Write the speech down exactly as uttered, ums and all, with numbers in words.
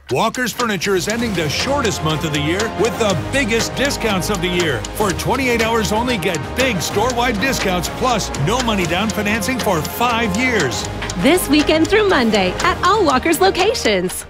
Walker's Furniture is ending the shortest month of the year with the biggest discounts of the year. For twenty-eight hours only, get big store-wide discounts plus no money down financing for five years. This weekend through Monday at all Walker's locations.